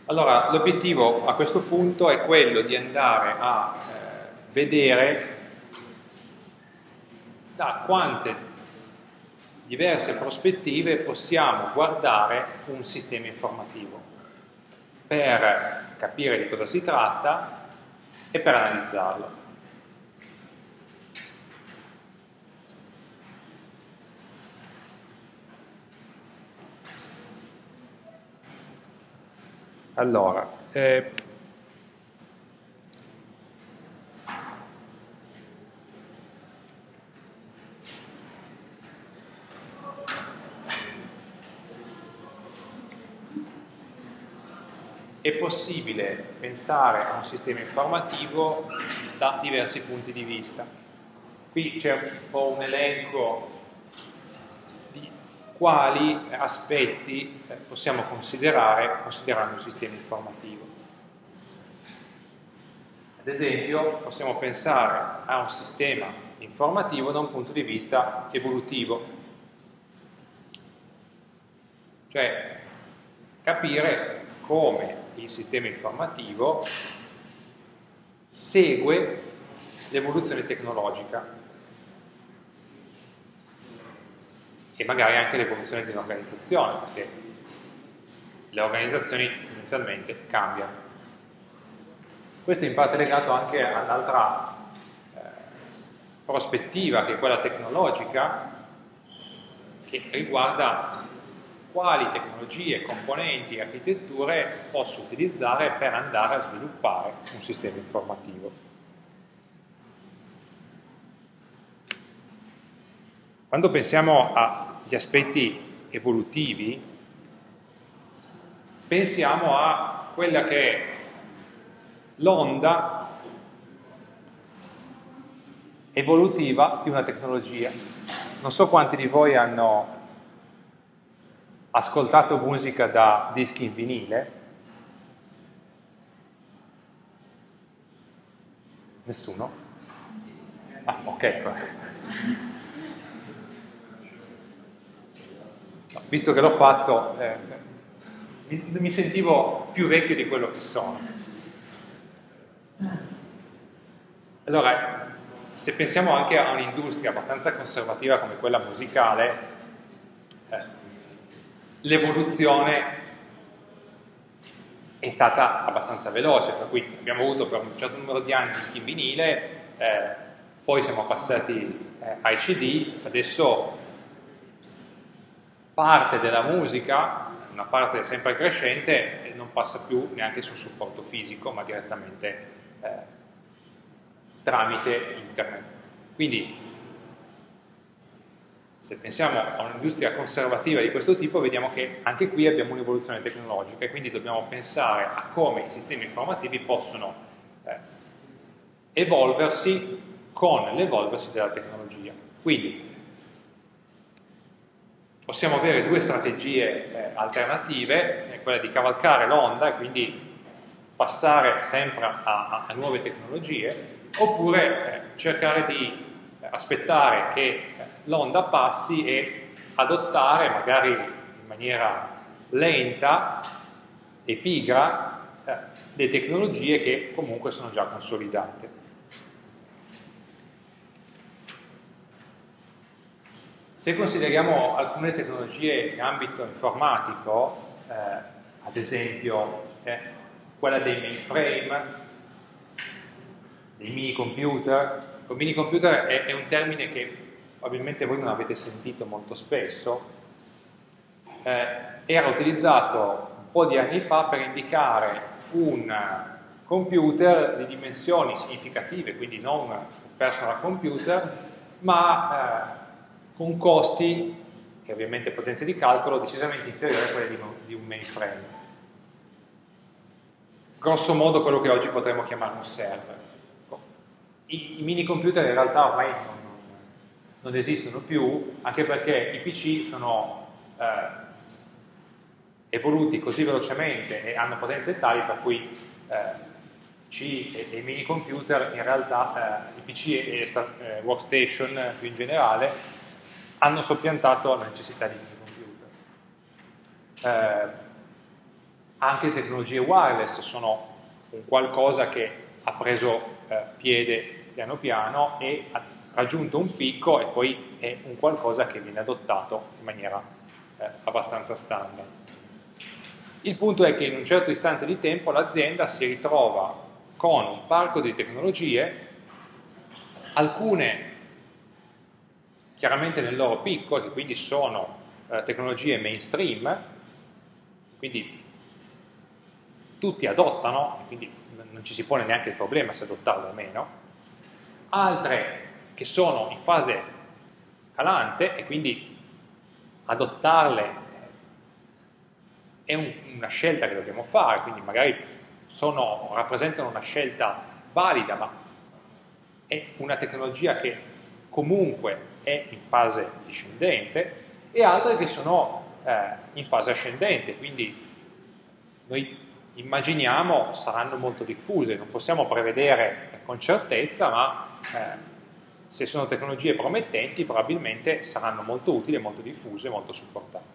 Allora, l'obiettivo a questo punto è quello di andare a vedere da quante diverse prospettive possiamo guardare un sistema informativo per capire di cosa si tratta e per analizzarlo. Allora, è possibile pensare a un sistema informativo da diversi punti di vista. Qui c'è un po' un elenco di quali aspetti possiamo considerare considerando un sistema informativo. Ad esempio, possiamo pensare a un sistema informativo da un punto di vista evolutivo, cioè capire come il sistema informativo segue l'evoluzione tecnologica e magari anche l'evoluzione di un'organizzazione, perché le organizzazioni tendenzialmente cambiano. Questo è in parte legato anche all'altra prospettiva, che è quella tecnologica, che riguarda quali tecnologie, componenti e architetture posso utilizzare per andare a sviluppare un sistema informativo. Quando pensiamo agli aspetti evolutivi, pensiamo a quella che è l'onda evolutiva di una tecnologia. Non so quanti di voi hanno ascoltato musica da dischi in vinile. Nessuno? Ah, ok. Visto che l'ho fatto, mi sentivo più vecchio di quello che sono. Allora, se pensiamo anche a un'industria abbastanza conservativa come quella musicale, l'evoluzione è stata abbastanza veloce, per cui abbiamo avuto per un certo numero di anni dischi in vinile, poi siamo passati ai CD, adesso parte della musica, una parte sempre crescente, non passa più neanche sul supporto fisico, ma direttamente tramite internet. Quindi, se pensiamo a un'industria conservativa di questo tipo, vediamo che anche qui abbiamo un'evoluzione tecnologica e quindi dobbiamo pensare a come i sistemi informativi possono evolversi con l'evolversi della tecnologia. Quindi possiamo avere due strategie alternative, quella di cavalcare l'onda e quindi passare sempre a nuove tecnologie, oppure cercare di aspettare che l'onda passi e adottare, magari in maniera lenta e pigra, le tecnologie che comunque sono già consolidate. Se consideriamo alcune tecnologie in ambito informatico, ad esempio quella dei mainframe, dei mini computer. Il mini computer è un termine che probabilmente voi non avete sentito molto spesso, era utilizzato un po' di anni fa per indicare un computer di dimensioni significative, quindi non un personal computer, ma con costi e ovviamente potenze di calcolo decisamente inferiori a quelle di un mainframe. Grosso modo quello che oggi potremmo chiamare un server. I mini computer in realtà ormai non esistono più, anche perché i PC sono evoluti così velocemente e hanno potenze tali per cui PC e i mini computer in realtà, i PC e workstation più in generale, hanno soppiantato la necessità di mini computer. Anche le tecnologie wireless sono un qualcosa che ha preso piede piano piano e ha raggiunto un picco e poi è un qualcosa che viene adottato in maniera abbastanza standard. Il punto è che in un certo istante di tempo l'azienda si ritrova con un parco di tecnologie, alcune chiaramente nel loro picco, che quindi sono tecnologie mainstream, quindi tutti adottano, quindi non ci si pone neanche il problema se adottarle o meno, altre che sono in fase calante e quindi adottarle è una scelta che dobbiamo fare, quindi magari rappresentano una scelta valida, ma è una tecnologia che comunque è in fase discendente, e altre che sono in fase ascendente, quindi noi immaginiamo saranno molto diffuse, non possiamo prevedere con certezza, ma se sono tecnologie promettenti probabilmente saranno molto utili, molto diffuse, molto supportate.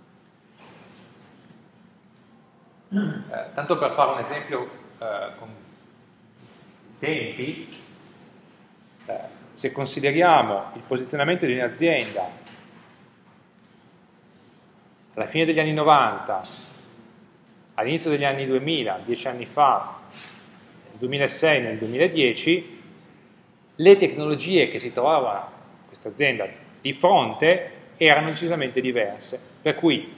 Tanto per fare un esempio con i tempi, se consideriamo il posizionamento di un'azienda alla fine degli anni 90, all'inizio degli anni 2000, 10 anni fa, nel 2006, nel 2010, le tecnologie che si trovava questa azienda di fronte erano decisamente diverse, per cui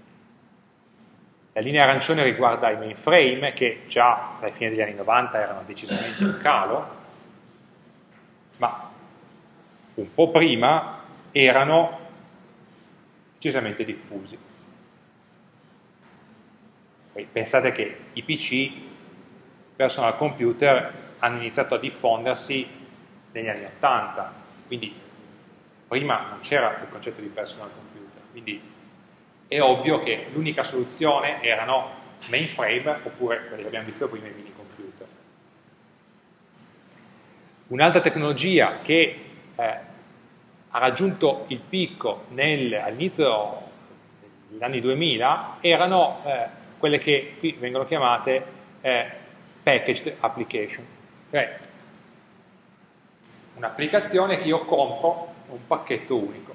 la linea arancione riguarda i mainframe, che già alla fine degli anni 90 erano decisamente in calo, ma un po' prima erano decisamente diffusi. Poi pensate che i PC, personal computer, hanno iniziato a diffondersi negli anni 80, quindi prima non c'era il concetto di personal computer, quindi è ovvio che l'unica soluzione erano mainframe oppure quelli che abbiamo visto prima, i mini computer. Un'altra tecnologia che ha raggiunto il picco all'inizio degli anni 2000 erano quelle che qui vengono chiamate packaged application, cioè un'applicazione che io compro un pacchetto unico.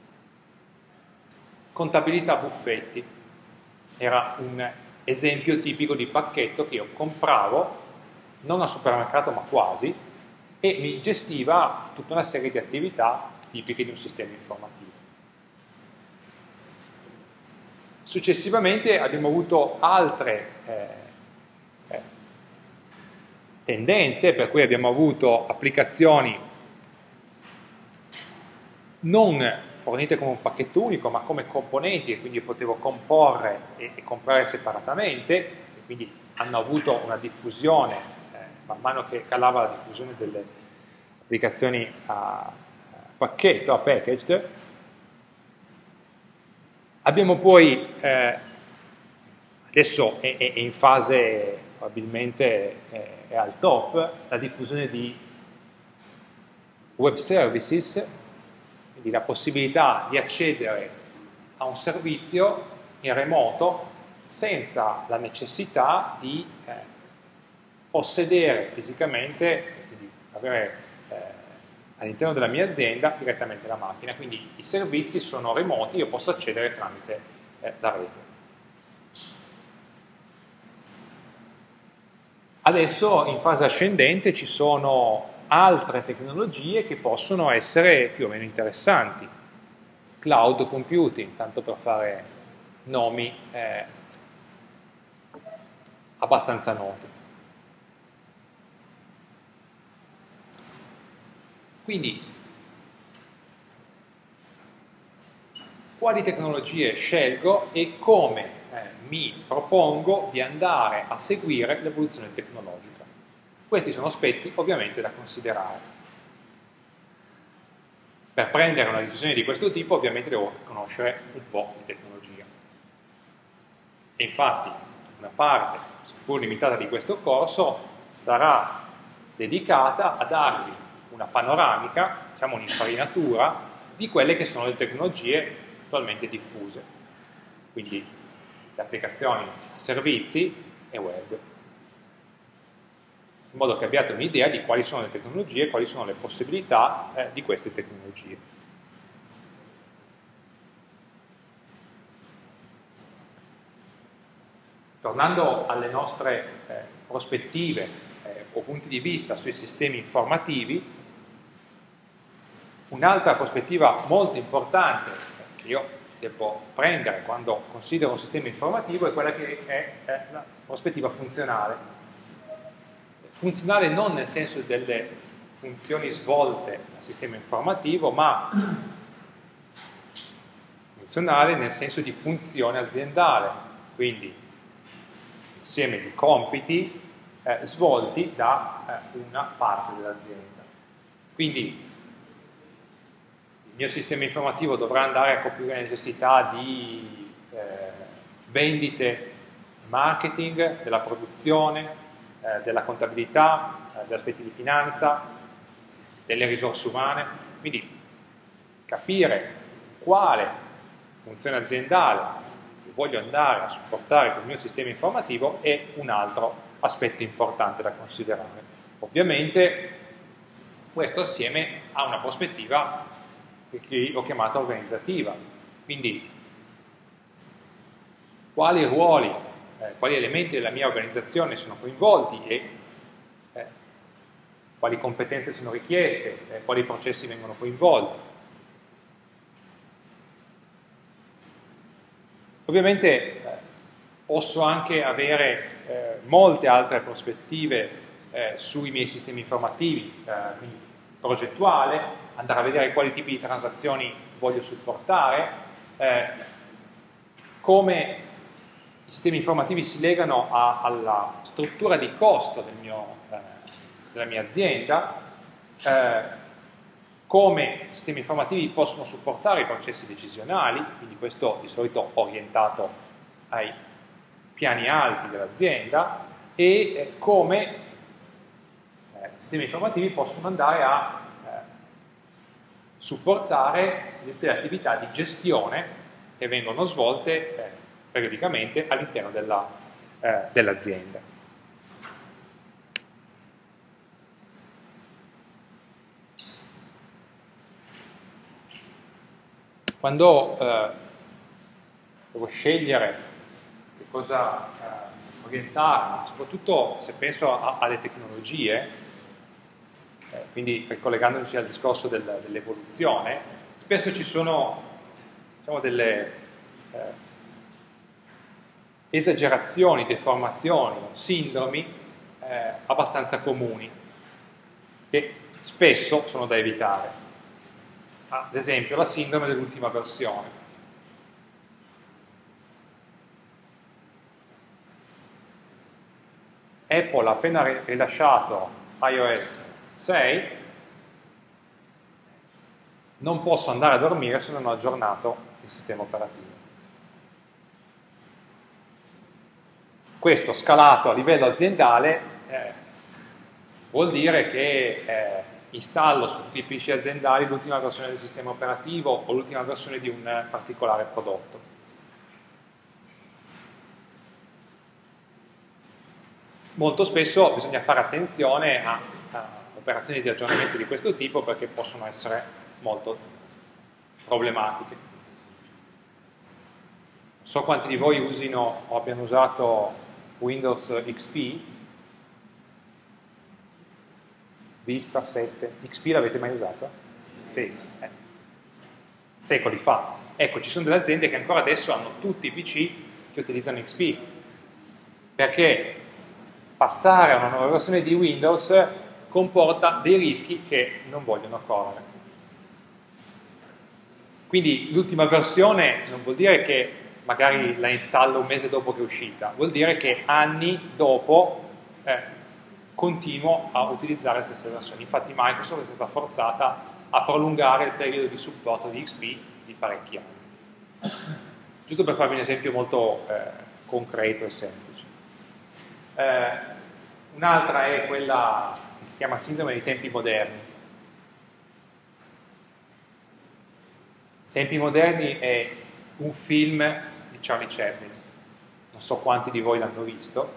Contabilità buffetti era un esempio tipico di pacchetto che io compravo non al supermercato ma quasi, e mi gestiva tutta una serie di attività tipiche di un sistema informativo. Successivamente abbiamo avuto altre tendenze, per cui abbiamo avuto applicazioni non fornite come un pacchetto unico, ma come componenti che quindi potevo comporre e comprare separatamente, e quindi hanno avuto una diffusione, man mano che calava la diffusione delle applicazioni a pacchetto, a packaged. Abbiamo poi, adesso è in fase, probabilmente è al top, la diffusione di web services, quindi la possibilità di accedere a un servizio in remoto senza la necessità di possedere fisicamente, quindi avere all'interno della mia azienda direttamente la macchina, quindi i servizi sono remoti, io posso accedere tramite la rete. Adesso in fase ascendente ci sono altre tecnologie che possono essere più o meno interessanti. Cloud computing, tanto per fare nomi abbastanza noti. Quindi, quali tecnologie scelgo e come mi propongo di andare a seguire l'evoluzione tecnologica? Questi sono aspetti ovviamente da considerare. Per prendere una decisione di questo tipo ovviamente devo conoscere un po' di tecnologia. E infatti una parte, seppur limitata, di questo corso sarà dedicata a darvi una panoramica, diciamo un'infarinatura, di quelle che sono le tecnologie attualmente diffuse. Quindi le applicazioni, servizi e web, in modo che abbiate un'idea di quali sono le tecnologie, quali sono le possibilità di queste tecnologie. Tornando alle nostre prospettive o punti di vista sui sistemi informativi, un'altra prospettiva molto importante che io devo prendere quando considero un sistema informativo è quella che è la prospettiva funzionale. Funzionale non nel senso delle funzioni svolte dal sistema informativo, ma funzionale nel senso di funzione aziendale, quindi insieme di compiti svolti da una parte dell'azienda. Quindi il mio sistema informativo dovrà andare a coprire le necessità di vendite, marketing, della produzione, della contabilità, degli aspetti di finanza, delle risorse umane. Quindi capire quale funzione aziendale voglio andare a supportare col mio sistema informativo è un altro aspetto importante da considerare. Ovviamente questo assieme a una prospettiva che ho chiamato organizzativa, quindi quali ruoli, quali elementi della mia organizzazione sono coinvolti e quali competenze sono richieste, quali processi vengono coinvolti. Ovviamente posso anche avere molte altre prospettive sui miei sistemi informativi, quindi progettuale, andare a vedere quali tipi di transazioni voglio supportare, come i sistemi informativi si legano alla struttura di costo della mia azienda, come i sistemi informativi possono supportare i processi decisionali, quindi questo di solito orientato ai piani alti dell'azienda, e come i sistemi informativi possono andare a supportare tutte le attività di gestione che vengono svolte periodicamente all'interno dell'azienda. Quando devo scegliere che cosa orientarmi, soprattutto se penso alle tecnologie, quindi ricollegandoci al discorso dell'evoluzione, spesso ci sono, diciamo, delle esagerazioni, deformazioni, sindromi abbastanza comuni, che spesso sono da evitare. Ad esempio la sindrome dell'ultima versione. Apple ha appena rilasciato iOS 6, non posso andare a dormire se non ho aggiornato il sistema operativo. Questo scalato a livello aziendale vuol dire che installo su tutti i PC aziendali l'ultima versione del sistema operativo o l'ultima versione di un particolare prodotto. Molto spesso bisogna fare attenzione a operazioni di aggiornamento di questo tipo perché possono essere molto problematiche. Non so quanti di voi usino o abbiano usato Windows XP, Vista 7, XP l'avete mai usato? Sì, secoli fa. Ecco, ci sono delle aziende che ancora adesso hanno tutti i PC che utilizzano XP, perché passare a una nuova versione di Windows comporta dei rischi che non vogliono correre. Quindi l'ultima versione non vuol dire che magari la installo un mese dopo che è uscita, vuol dire che anni dopo continuo a utilizzare le stesse versioni. Infatti Microsoft è stata forzata a prolungare il periodo di supporto di XP di parecchi anni. Giusto per farvi un esempio molto concreto e semplice. Un'altra è quella che si chiama sindrome dei tempi moderni. Tempi moderni è un film di Charlie Chaplin. non so quanti di voi l'hanno visto.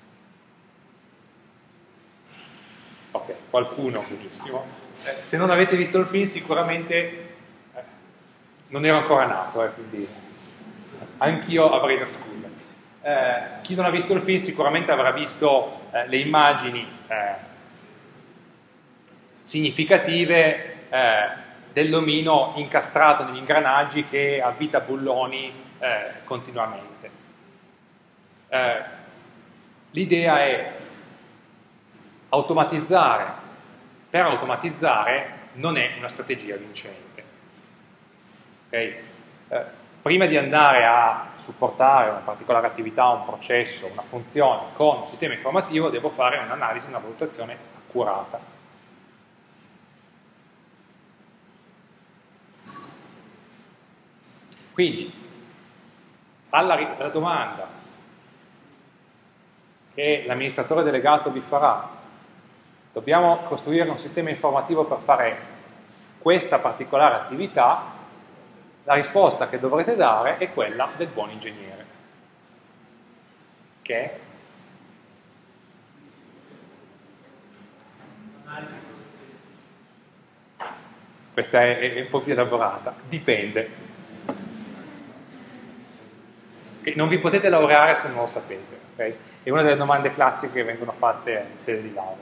Ok, qualcuno, benissimo. Se non avete visto il film sicuramente non ero ancora nato, quindi anch'io avrei una scusa. Chi non ha visto il film sicuramente avrà visto le immagini significative dell'omino incastrato negli ingranaggi che avvita bulloni continuamente. L'idea è automatizzare. Per automatizzare non è una strategia vincente. Okay? Prima di andare a supportare una particolare attività, un processo, una funzione con un sistema informativo, devo fare un'analisi, una valutazione accurata. Quindi, alla domanda che l'amministratore delegato vi farà, dobbiamo costruire un sistema informativo per fare questa particolare attività, la risposta che dovrete dare è quella del buon ingegnere. Che? Questa è un po' più elaborata. Dipende. Non vi potete laureare se non lo sapete. Okay? È una delle domande classiche che vengono fatte in sede di laurea.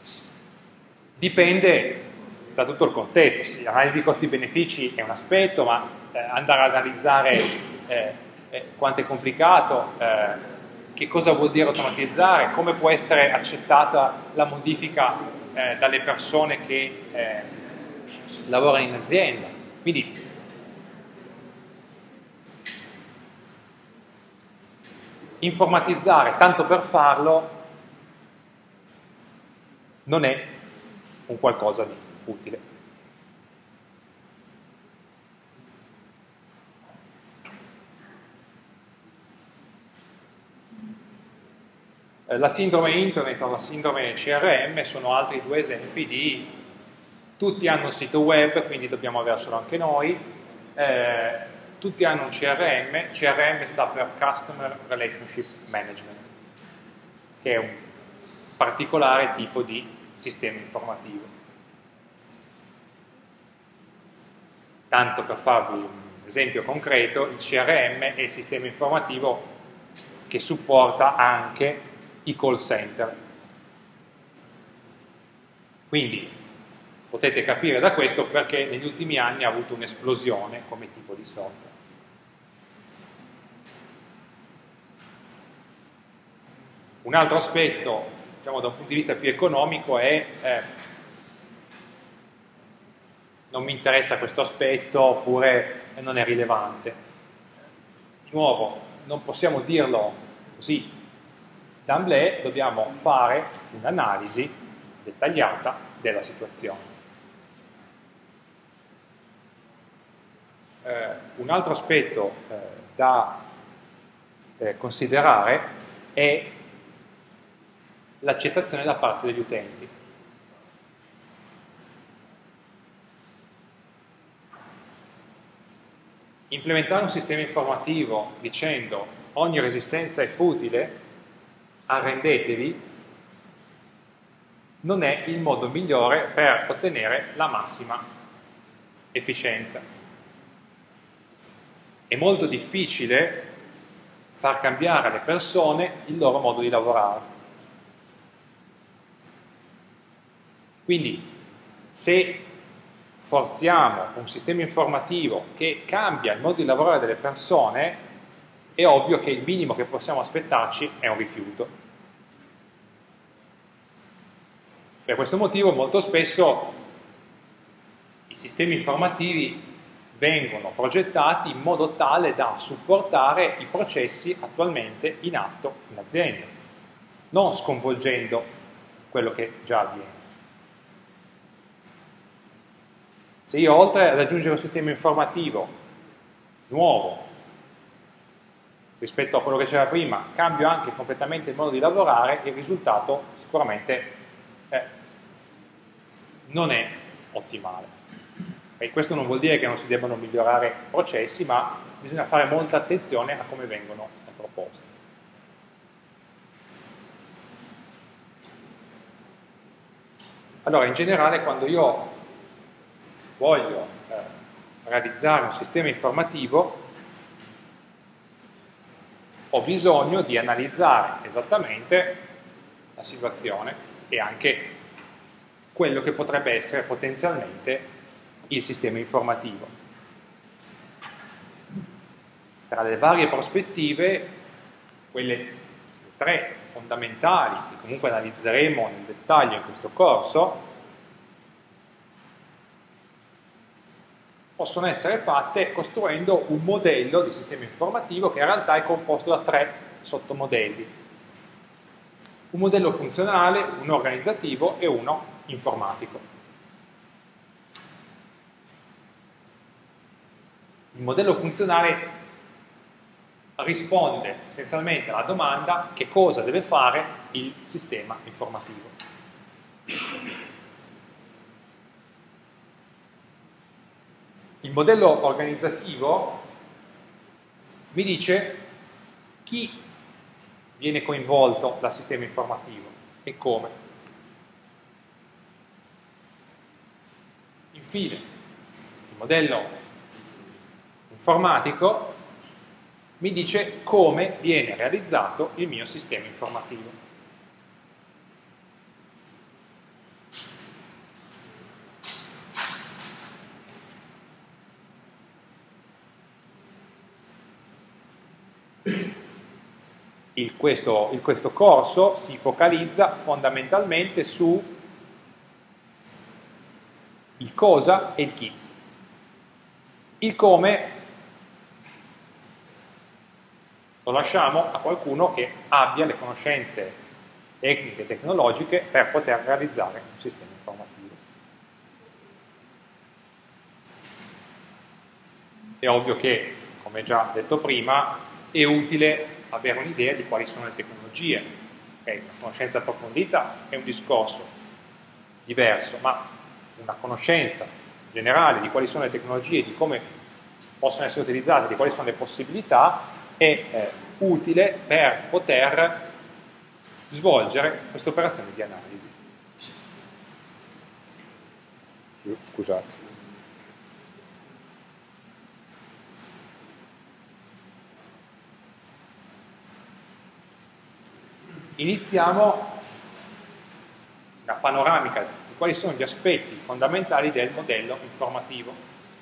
Dipende da tutto il contesto. Sì, l'analisi costi-benefici è un aspetto, ma andare ad analizzare quanto è complicato, che cosa vuol dire automatizzare, come può essere accettata la modifica dalle persone che lavorano in azienda. Quindi informatizzare tanto per farlo non è un qualcosa di utile. La sindrome internet o la sindrome CRM sono altri due esempi di tutti hanno un sito web, quindi dobbiamo avercelo anche noi, tutti hanno un CRM, CRM sta per Customer Relationship Management, che è un particolare tipo di sistema informativo. Tanto per farvi un esempio concreto, il CRM è il sistema informativo che supporta anche i call center. Quindi potete capire da questo perché negli ultimi anni ha avuto un'esplosione come tipo di software. Un altro aspetto, diciamo da un punto di vista più economico, è non mi interessa questo aspetto oppure non è rilevante. Di nuovo, non possiamo dirlo così d'emblée, dobbiamo fare un'analisi dettagliata della situazione. Un altro aspetto da considerare è l'accettazione da parte degli utenti. Implementare un sistema informativo dicendo ogni resistenza è futile, arrendetevi, non è il modo migliore per ottenere la massima efficienza. È molto difficile far cambiare alle persone il loro modo di lavorare. Quindi, se forziamo un sistema informativo che cambia il modo di lavorare delle persone, è ovvio che il minimo che possiamo aspettarci è un rifiuto. Per questo motivo molto spesso i sistemi informativi vengono progettati in modo tale da supportare i processi attualmente in atto in azienda, non sconvolgendo quello che già avviene. Se io oltre ad aggiungere un sistema informativo nuovo rispetto a quello che c'era prima, cambio anche completamente il modo di lavorare, il risultato sicuramente non è ottimale. E questo non vuol dire che non si debbano migliorare processi, ma bisogna fare molta attenzione a come vengono proposti. Allora, in generale, quando io voglio realizzare un sistema informativo, ho bisogno di analizzare esattamente la situazione e anche quello che potrebbe essere potenzialmente il sistema informativo. Tra le varie prospettive, quelle tre fondamentali, che comunque analizzeremo nel dettaglio in questo corso, possono essere fatte costruendo un modello di sistema informativo che in realtà è composto da tre sottomodelli. Un modello funzionale, uno organizzativo e uno informatico. Il modello funzionale risponde essenzialmente alla domanda che cosa deve fare il sistema informativo. Il modello organizzativo mi dice chi viene coinvolto dal sistema informativo e come. Infine, il modello informatico mi dice come viene realizzato il mio sistema informativo. Questo corso si focalizza fondamentalmente su il cosa e il chi. Il come lo lasciamo a qualcuno che abbia le conoscenze tecniche e tecnologiche per poter realizzare un sistema informativo. È ovvio che, come già detto prima, è utile avere un'idea di quali sono le tecnologie. Okay, una conoscenza approfondita è un discorso diverso, ma una conoscenza generale di quali sono le tecnologie, di come possono essere utilizzate, di quali sono le possibilità, è utile per poter svolgere queste operazioni di analisi. Scusate. Iniziamo una panoramica di quali sono gli aspetti fondamentali del modello informativo.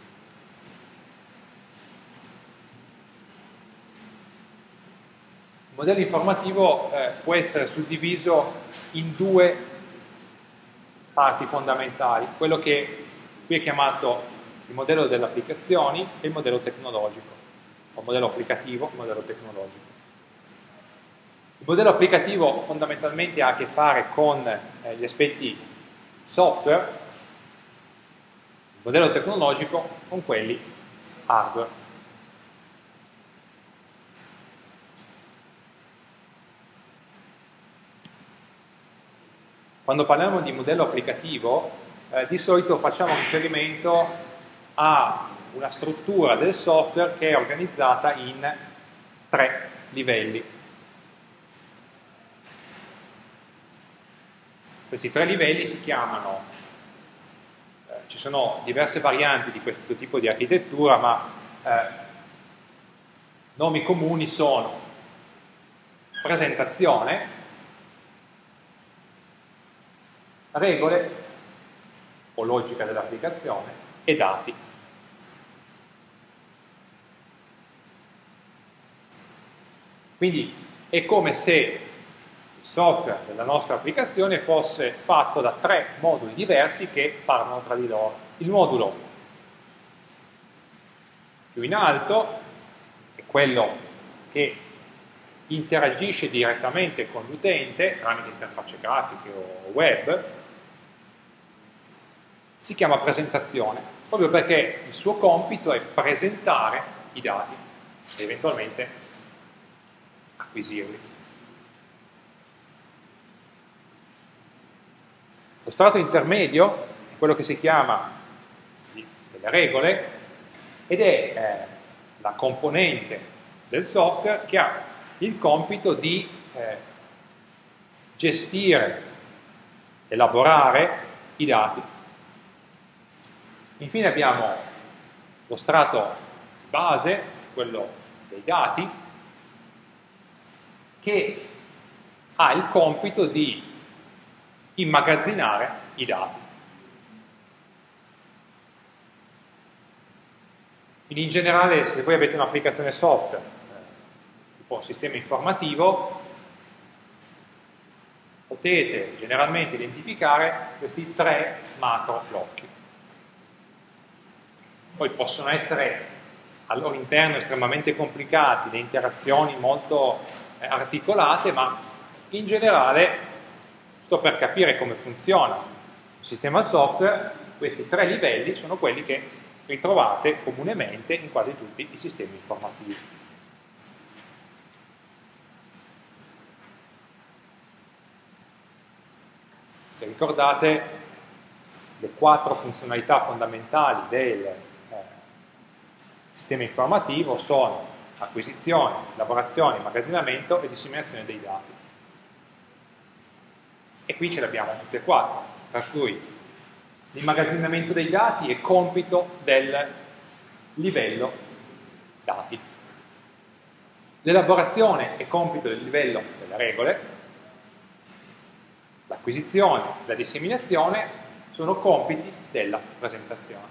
Il modello informativo può essere suddiviso in due parti fondamentali, quello che qui è chiamato il modello delle applicazioni e il modello tecnologico, o modello applicativo, il modello tecnologico. Il modello applicativo fondamentalmente ha a che fare con gli aspetti software, il modello tecnologico con quelli hardware. Quando parliamo di modello applicativo, di solito facciamo riferimento a una struttura del software che è organizzata in 3 livelli. Questi 3 livelli si chiamano, ci sono diverse varianti di questo tipo di architettura, ma nomi comuni sono presentazione, regole o logica dell'applicazione e dati. Quindi è come se il software della nostra applicazione fosse fatto da 3 moduli diversi che parlano tra di loro. Il modulo più in alto è quello che interagisce direttamente con l'utente tramite interfacce grafiche o web, si chiama presentazione, proprio perché il suo compito è presentare i dati e eventualmente acquisirli. Lo strato intermedio è quello che si chiama delle regole ed è la componente del software che ha il compito di gestire, elaborare i dati. Infine abbiamo lo strato base, quello dei dati, che ha il compito di immagazzinare i dati. Quindi in generale, se voi avete un'applicazione software, tipo un sistema informativo, potete generalmente identificare questi 3 macro blocchi. Poi possono essere al loro interno estremamente complicati, le interazioni molto articolate, ma in generale, sto per capire come funziona il sistema software, questi 3 livelli sono quelli che ritrovate comunemente in quasi tutti i sistemi informativi. Se ricordate, le 4 funzionalità fondamentali del sistema informativo sono acquisizione, elaborazione, immagazzinamento e disseminazione dei dati. E qui ce le abbiamo tutte e 4, per cui l'immagazzinamento dei dati è compito del livello dati. L'elaborazione è compito del livello delle regole, l'acquisizione e la disseminazione sono compiti della presentazione.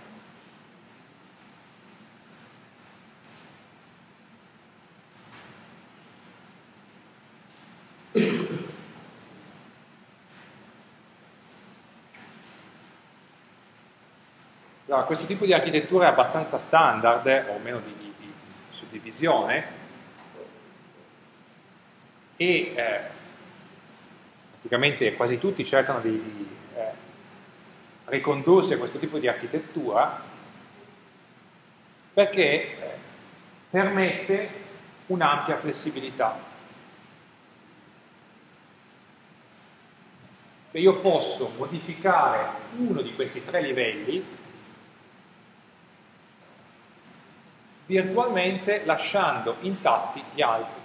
Allora, questo tipo di architettura è abbastanza standard, o almeno di suddivisione, e praticamente quasi tutti cercano di ricondursi a questo tipo di architettura perché permette un'ampia flessibilità. Cioè io posso modificare uno di questi 3 livelli virtualmente lasciando intatti gli altri.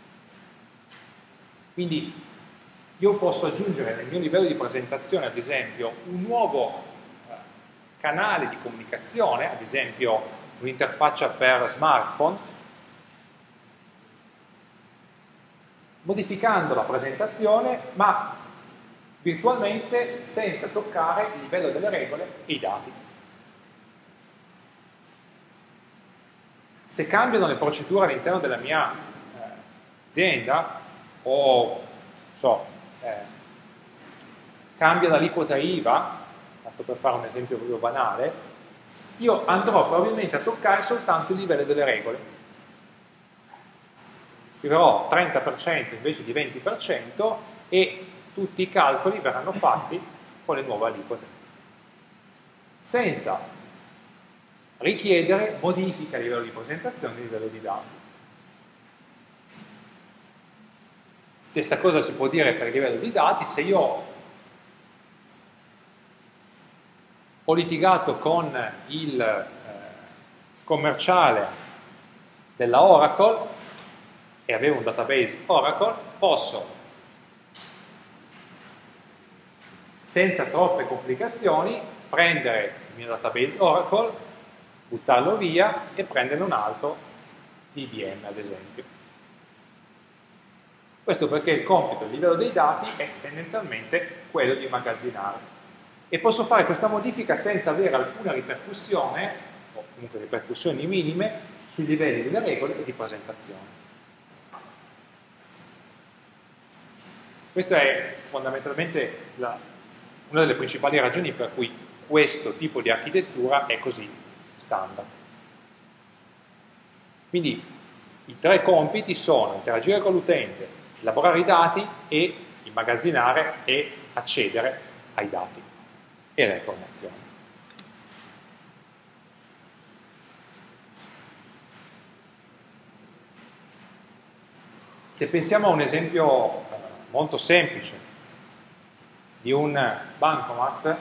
Quindi io posso aggiungere nel mio livello di presentazione, ad esempio, un nuovo canale di comunicazione, ad esempio un'interfaccia per smartphone, modificando la presentazione, ma virtualmente senza toccare il livello delle regole e i dati. Se cambiano le procedure all'interno della mia azienda o cambia l'aliquota IVA, tanto per fare un esempio proprio banale, io andrò probabilmente a toccare soltanto il livello delle regole. Scriverò 30% invece di 20% e tutti i calcoli verranno fatti con le nuove aliquote, senza richiedere modifiche a livello di presentazione e a livello di dati. Stessa cosa si può dire per il livello di dati. Se io ho litigato con il commerciale della Oracle e avevo un database Oracle, posso, senza troppe complicazioni, prendere il mio database Oracle, buttarlo via e prenderne un altro IBM, ad esempio. Questo perché il compito a livello dei dati è tendenzialmente quello di immagazzinare. E posso fare questa modifica senza avere alcuna ripercussione, o comunque ripercussioni minime, sui livelli delle regole e di presentazione. Questa è fondamentalmente una delle principali ragioni per cui questo tipo di architettura è così standard. Quindi i 3 compiti sono interagire con l'utente, elaborare i dati e immagazzinare e accedere ai dati e alle informazioni. Se pensiamo a un esempio molto semplice di un bancomat,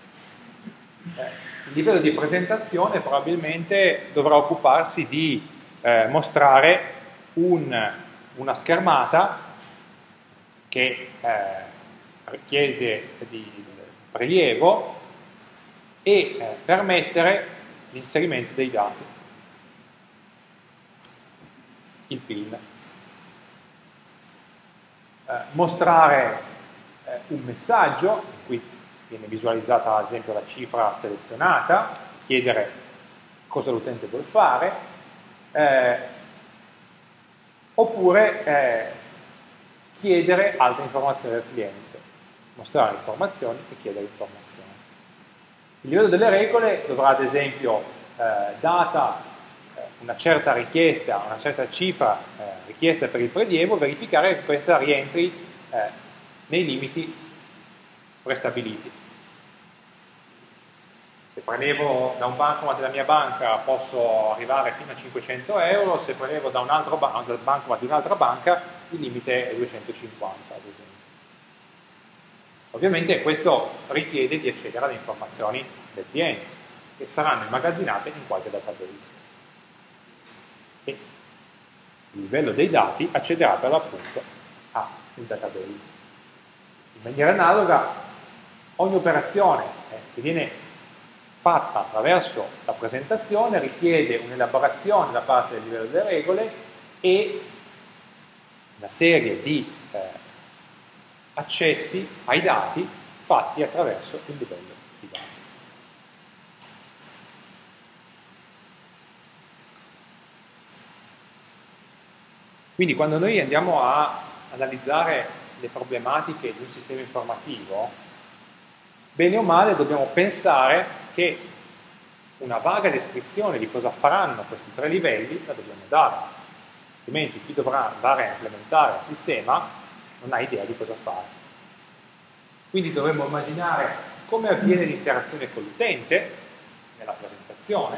il livello di presentazione probabilmente dovrà occuparsi di mostrare una schermata che richiede di prelievo e permettere l'inserimento dei dati, il PIN. Mostrare un messaggio, in cui viene visualizzata ad esempio la cifra selezionata, chiedere cosa l'utente vuole fare, oppure chiedere altre informazioni del cliente, mostrare informazioni e chiedere informazioni. Il livello delle regole dovrà ad esempio, data una certa richiesta, una certa cifra richiesta per il prelievo, verificare che questa rientri nei limiti prestabiliti. Se prelevo da un bancomat della mia banca posso arrivare fino a 500 euro, se prelevo da un altro bancomat di un'altra banca il limite è 250 ad esempio. Ovviamente questo richiede di accedere alle informazioni del cliente, che saranno immagazzinate in qualche database. E il livello dei dati accederà per l'appunto al database. In maniera analoga, ogni operazione che viene fatta attraverso la presentazione richiede un'elaborazione da parte del livello delle regole e una serie di accessi ai dati fatti attraverso il livello di dati. Quindi quando noi andiamo a analizzare le problematiche di un sistema informativo, bene o male dobbiamo pensare che una vaga descrizione di cosa faranno questi tre livelli la dobbiamo dare, altrimenti chi dovrà andare a implementare il sistema non ha idea di cosa fare. Quindi dovremmo immaginare come avviene l'interazione con l'utente nella presentazione,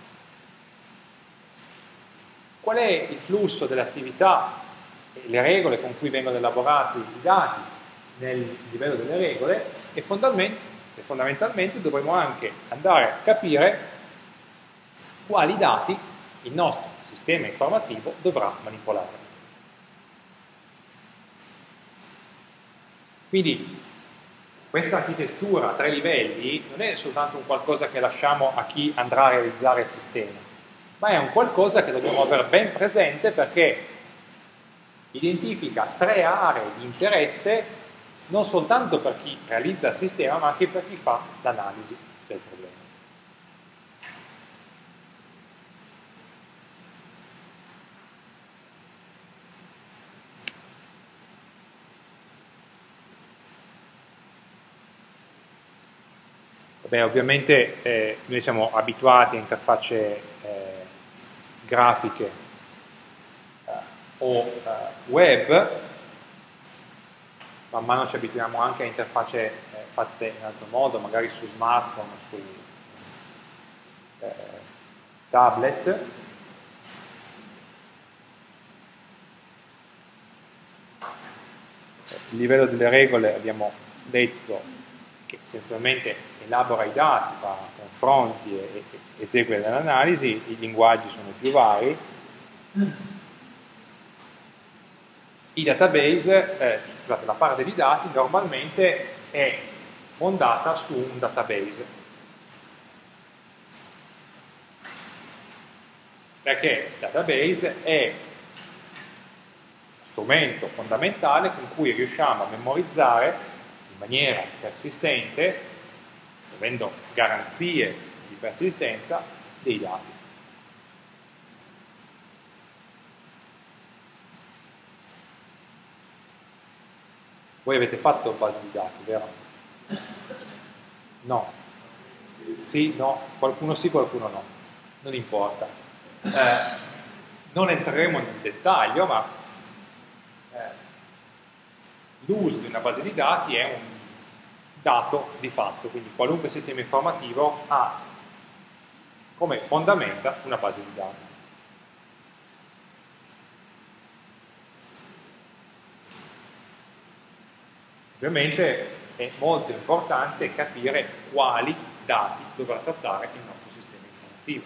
qual è il flusso delle attività e le regole con cui vengono elaborati i dati nel livello delle regole e fondamentalmente dovremo anche andare a capire quali dati il nostro sistema informativo dovrà manipolare. Quindi questa architettura a tre livelli non è soltanto un qualcosa che lasciamo a chi andrà a realizzare il sistema, ma è un qualcosa che dobbiamo avere ben presente perché identifica tre aree di interesse non soltanto per chi realizza il sistema, ma anche per chi fa l'analisi del problema. Vabbè, ovviamente noi siamo abituati a interfacce grafiche o web, man mano ci abituiamo anche a interfacce fatte in altro modo, magari su smartphone, su tablet. Il livello delle regole abbiamo detto che essenzialmente elabora i dati, fa confronti e esegue delle analisi, i linguaggi sono più vari. I database, scusate, la parte di dati normalmente è fondata su un database. Perché il database è uno strumento fondamentale con cui riusciamo a memorizzare in maniera persistente, avendo garanzie di persistenza, dei dati. Voi avete fatto base di dati, vero? No. Sì, no, qualcuno sì, qualcuno no. Non importa. Non entreremo nel dettaglio, ma l'uso di una base di dati è un dato di fatto, quindi qualunque sistema informativo ha come fondamenta una base di dati. Ovviamente è molto importante capire quali dati dovrà trattare il nostro sistema informativo.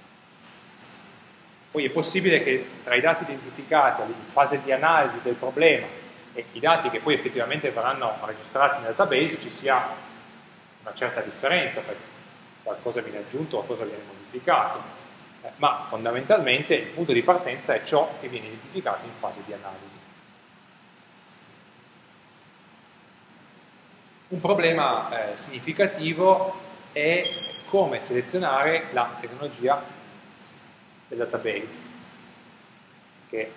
Poi è possibile che tra i dati identificati in fase di analisi del problema e i dati che poi effettivamente verranno registrati nel database ci sia una certa differenza, perché qualcosa viene aggiunto, qualcosa viene modificato, ma fondamentalmente il punto di partenza è ciò che viene identificato in fase di analisi. Un problema significativo è come selezionare la tecnologia del database, che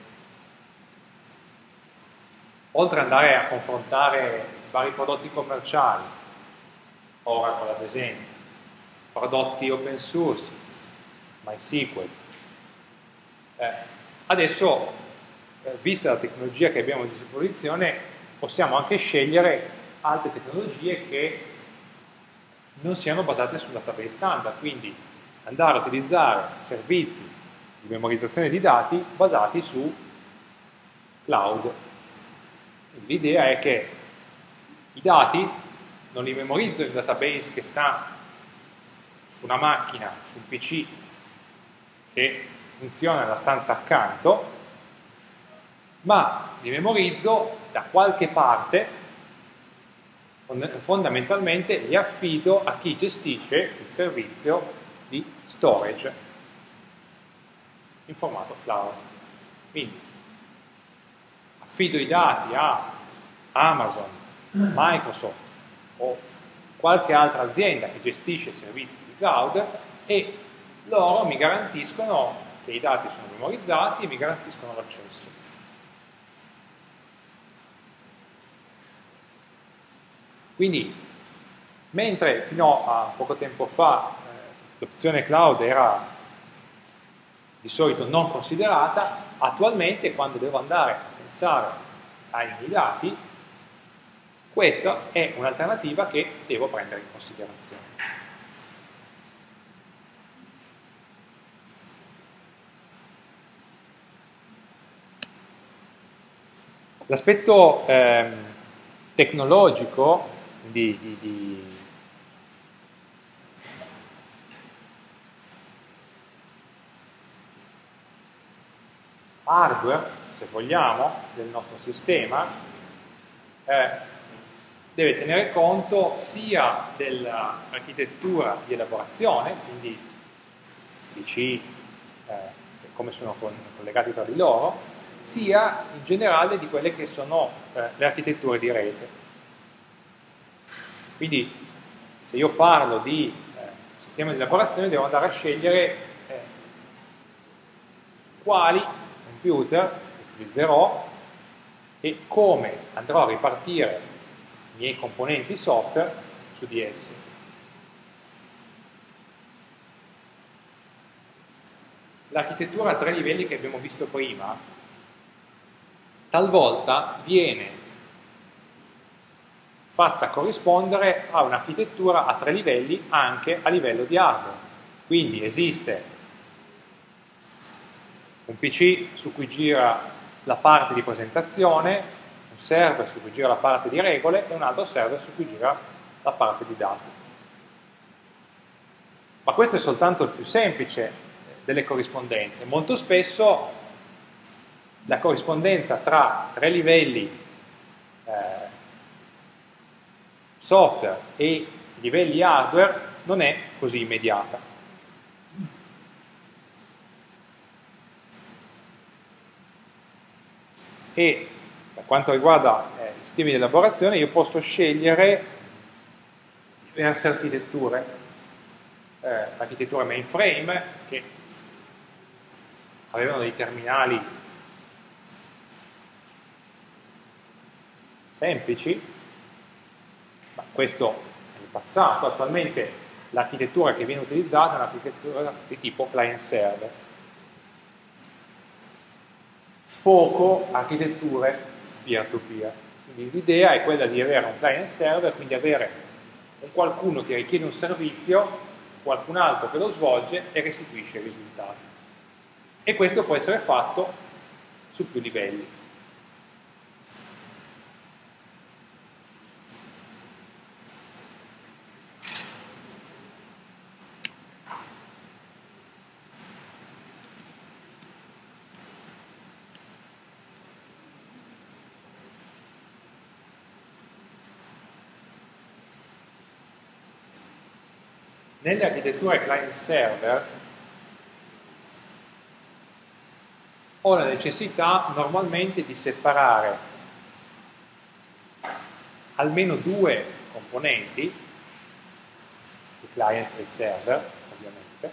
oltre ad andare a confrontare vari prodotti commerciali, Oracle ad esempio, prodotti open source, MySQL, adesso, vista la tecnologia che abbiamo a disposizione, possiamo anche scegliere altre tecnologie che non siano basate sul database standard, quindi andare a utilizzare servizi di memorizzazione di dati basati su cloud. L'idea è che i dati non li memorizzo in un database che sta su una macchina, su un PC che funziona nella stanza accanto, ma li memorizzo da qualche parte, fondamentalmente li affido a chi gestisce il servizio di storage in formato cloud. Quindi affido i dati a Amazon, Microsoft o qualche altra azienda che gestisce servizi di cloud e loro mi garantiscono che i dati sono memorizzati e mi garantiscono l'accesso. Quindi, mentre fino a poco tempo fa l'opzione cloud era di solito non considerata, attualmente quando devo andare a pensare ai miei dati, questa è un'alternativa che devo prendere in considerazione. L'aspetto tecnologico di hardware, se vogliamo, del nostro sistema, deve tenere conto sia dell'architettura di elaborazione, quindi PC, come sono collegati tra di loro, sia in generale di quelle che sono le architetture di rete. Quindi se io parlo di sistema di elaborazione devo andare a scegliere quali computer utilizzerò e come andrò a ripartire i miei componenti software su di essi. L'architettura a 3 livelli che abbiamo visto prima talvolta viene fatta corrispondere a un'architettura a 3 livelli anche a livello di hardware. Quindi esiste un PC su cui gira la parte di presentazione, un server su cui gira la parte di regole e un altro server su cui gira la parte di dati. Ma questo è soltanto il più semplice delle corrispondenze. Molto spesso la corrispondenza tra 3 livelli software e livelli hardware non è così immediata. E per quanto riguarda i sistemi di elaborazione io posso scegliere diverse architetture, l'architettura mainframe che avevano dei terminali semplici, ma questo è il passato. Attualmente l'architettura che viene utilizzata è un'architettura di tipo client server. Poco architetture peer-to-peer. Quindi l'idea è quella di avere un client server, quindi avere un qualcuno che richiede un servizio, qualcun altro che lo svolge e restituisce i risultati. E questo può essere fatto su più livelli. nelle architetture client-server ho la necessità normalmente di separare almeno due componenti, il client e il server, ovviamente,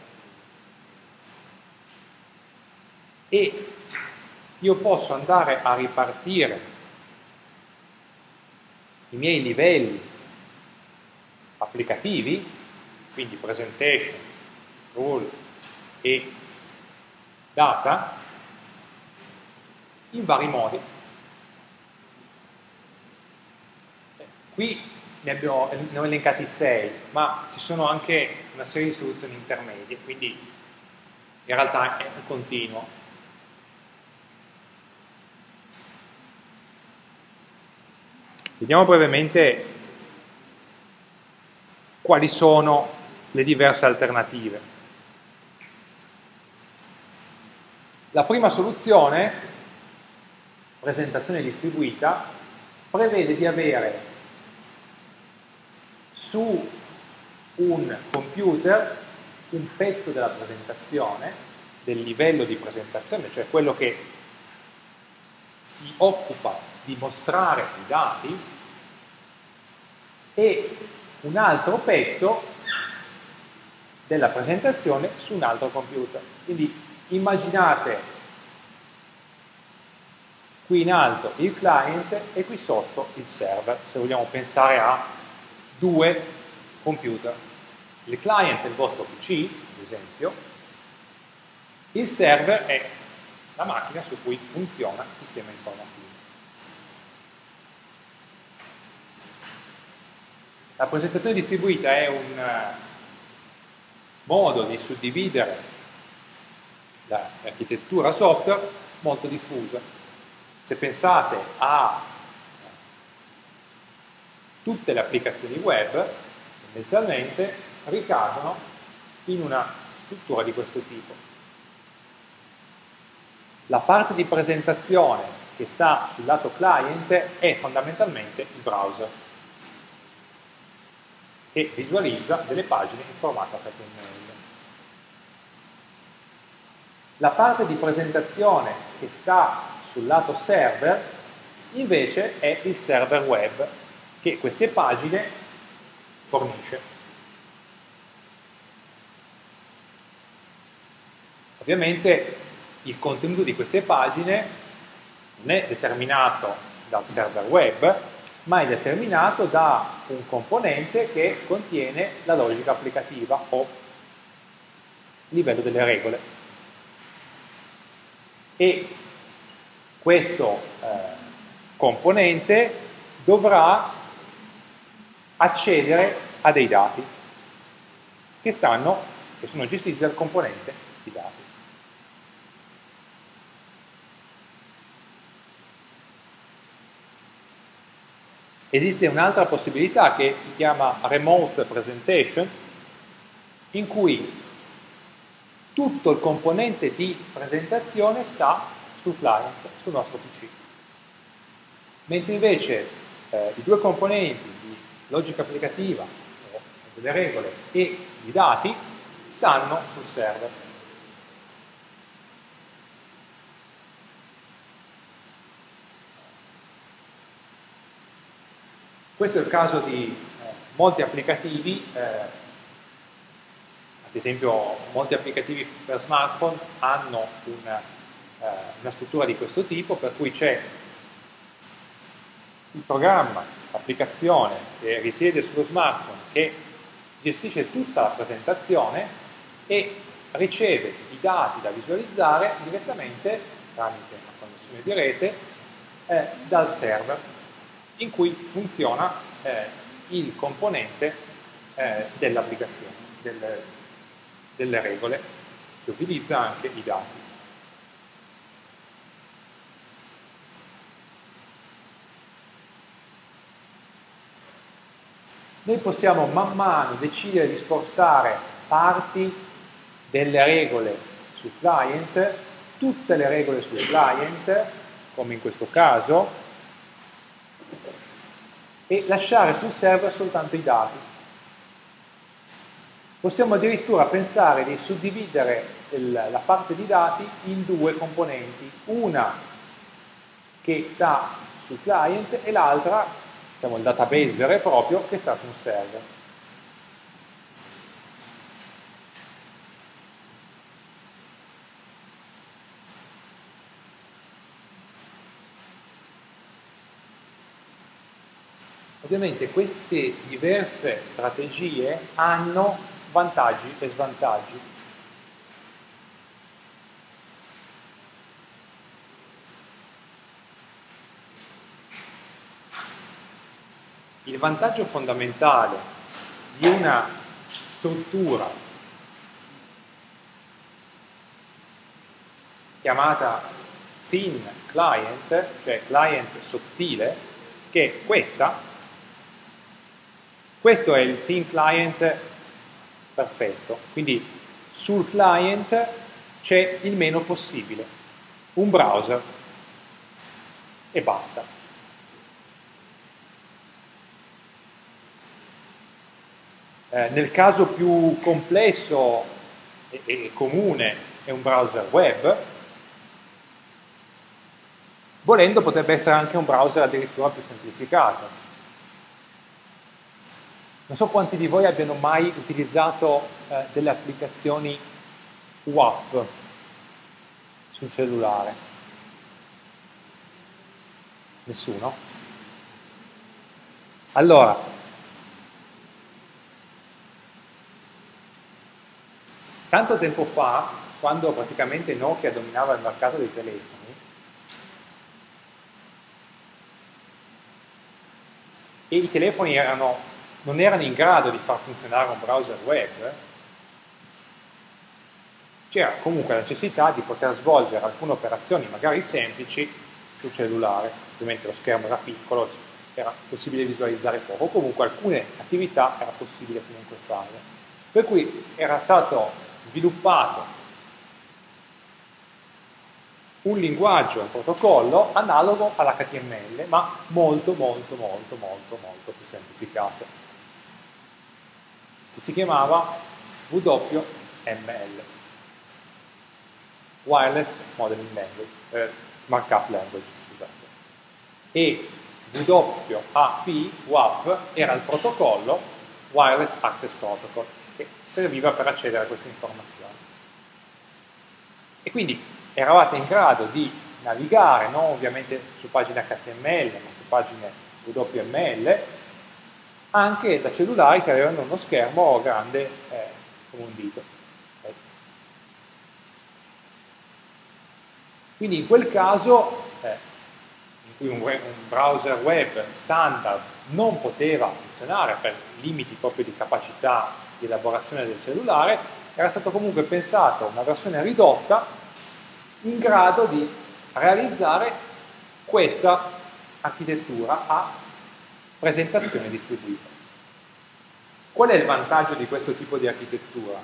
e io posso andare a ripartire i miei livelli applicativi, quindi presentation, rule e data, in vari modi. Qui ne ho elencati 6, ma ci sono anche una serie di soluzioni intermedie, quindi in realtà è un continuo. Vediamo brevemente quali sono le diverse alternative. La prima soluzione, presentazione distribuita, prevede di avere su un computer un pezzo della presentazione, del livello di presentazione, cioè quello che si occupa di mostrare i dati, e un altro pezzo della presentazione su un altro computer. Quindi immaginate qui in alto il client e qui sotto il server, se vogliamo pensare a due computer. Il client è il vostro PC, ad esempio, il server è la macchina su cui funziona il sistema informativo. La presentazione distribuita è un modo di suddividere l'architettura software molto diffusa. Se pensate a tutte le applicazioni web, tendenzialmente ricadono in una struttura di questo tipo. La parte di presentazione che sta sul lato client è fondamentalmente il browser, che visualizza delle pagine in formato HTML. La parte di presentazione che sta sul lato server invece è il server web, che queste pagine fornisce. Ovviamente il contenuto di queste pagine non è determinato dal server web, ma è determinato da un componente che contiene la logica applicativa o il livello delle regole. E questo componente dovrà accedere a dei dati che sono gestiti dal componente di dati. Esiste un'altra possibilità che si chiama remote presentation, in cui tutto il componente di presentazione sta sul client, sul nostro PC. Mentre invece i due componenti di logica applicativa, delle regole e i dati, stanno sul server. Questo è il caso di molti applicativi, ad esempio molti applicativi per smartphone hanno una struttura di questo tipo, per cui c'è il programma, l'applicazione che risiede sullo smartphone, che gestisce tutta la presentazione e riceve i dati da visualizzare direttamente tramite una connessione di rete dal server, in cui funziona il componente dell'applicazione, delle regole, che utilizza anche i dati. Noi possiamo man mano decidere di spostare parti delle regole sul client, tutte le regole sul client, come in questo caso, e lasciare sul server soltanto i dati. Possiamo addirittura pensare di suddividere la parte di dati in due componenti, una che sta sul client e l'altra, diciamo il database vero e proprio, che sta su un server. Ovviamente queste diverse strategie hanno vantaggi e svantaggi. Il vantaggio fondamentale di una struttura chiamata thin client, cioè client sottile, che è questa. Questo è il thin client perfetto, quindi sul client c'è il meno possibile, un browser e basta. Nel caso più complesso e comune è un browser web, volendo potrebbe essere anche un browser addirittura più semplificato. Non so quanti di voi abbiano mai utilizzato delle applicazioni WAP sul cellulare. Nessuno? Allora, tanto tempo fa, quando praticamente Nokia dominava il mercato dei telefoni, e i telefoni non erano in grado di far funzionare un browser web, c'era comunque la necessità di poter svolgere alcune operazioni magari semplici sul cellulare, ovviamente lo schermo era piccolo, era possibile visualizzare poco, comunque alcune attività era possibile comunque farle. Per cui era stato sviluppato un linguaggio, un protocollo analogo all'HTML, ma molto più semplificato, che si chiamava WML, Wireless Modeling Language, Markup Language, scusate. E WAP era il protocollo Wireless Access Protocol, che serviva per accedere a queste informazioni. E quindi eravate in grado di navigare, non ovviamente su pagine HTML, ma su pagine WML, anche da cellulari che avevano uno schermo grande come un dito. Okay. Quindi in quel caso, in cui un browser web standard non poteva funzionare per limiti proprio di capacità di elaborazione del cellulare, era stato comunque pensato una versione ridotta in grado di realizzare questa architettura a presentazione distribuita. Qual è il vantaggio di questo tipo di architettura?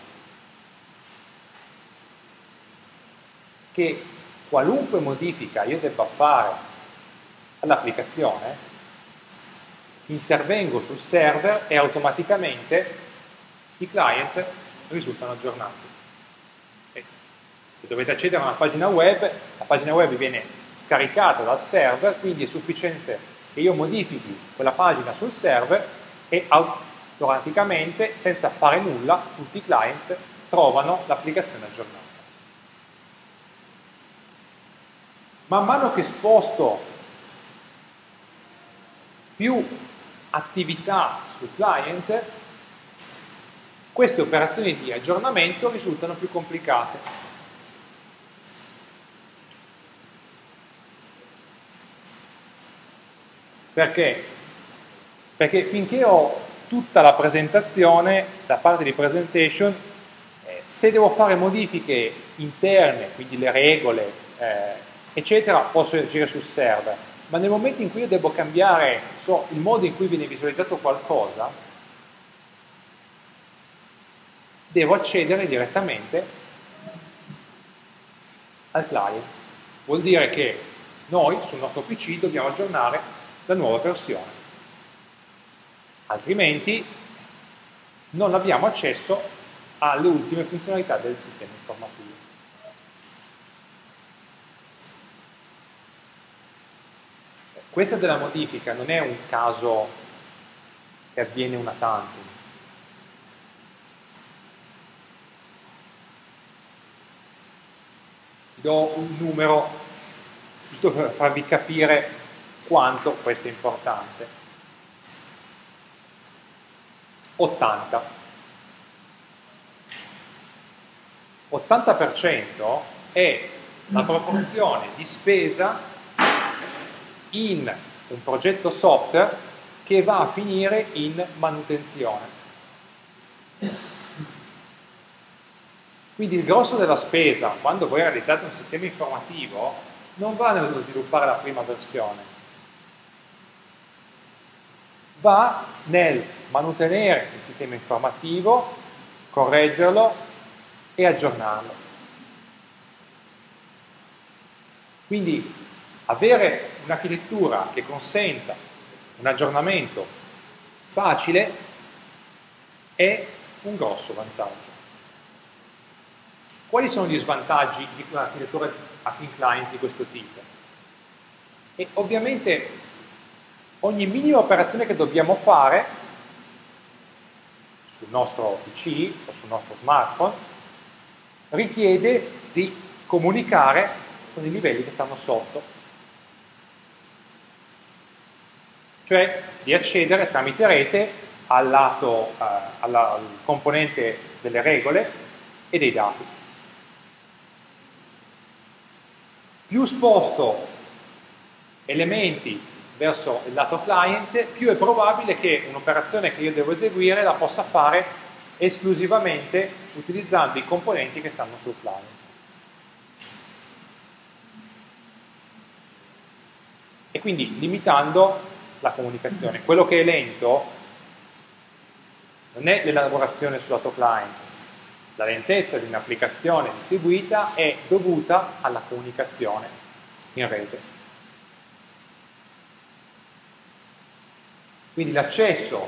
Che qualunque modifica io debba fare all'applicazione, intervengo sul server e automaticamente i client risultano aggiornati. Se dovete accedere a una pagina web, la pagina web viene scaricata dal server, quindi è sufficiente che io modifichi quella pagina sul server e automaticamente, senza fare nulla, tutti i client trovano l'applicazione aggiornata. Man mano che sposto più attività sul client, queste operazioni di aggiornamento risultano più complicate. Perché? Perché finché ho tutta la presentazione, da parte di presentation, se devo fare modifiche interne, quindi le regole, eccetera, posso agire sul server, ma nel momento in cui io devo cambiare il modo in cui viene visualizzato qualcosa, devo accedere direttamente al client. Vuol dire che noi sul nostro PC dobbiamo aggiornare la nuova versione, altrimenti non abbiamo accesso alle ultime funzionalità del sistema informativo. Questa della modifica non è un caso che avviene una tantum. Vi do un numero giusto per farvi capire quanto questo è importante. 80. 80% è la proporzione di spesa in un progetto software che va a finire in manutenzione. Quindi il grosso della spesa, quando voi realizzate un sistema informativo, non va nello sviluppare la prima versione, va nel manutenere il sistema informativo, correggerlo e aggiornarlo. Quindi avere un'architettura che consenta un aggiornamento facile è un grosso vantaggio. Quali sono gli svantaggi di un'architettura a thin client di questo tipo? E ovviamente ogni minima operazione che dobbiamo fare sul nostro PC o sul nostro smartphone richiede di comunicare con i livelli che stanno sotto, cioè di accedere tramite rete al componente delle regole e dei dati. Più sposto elementi verso il lato client, più è probabile che un'operazione che io devo eseguire la possa fare esclusivamente utilizzando i componenti che stanno sul client. E quindi limitando la comunicazione. Quello che è lento non è l'elaborazione sul lato client. La lentezza di un'applicazione distribuita è dovuta alla comunicazione in rete. Quindi l'accesso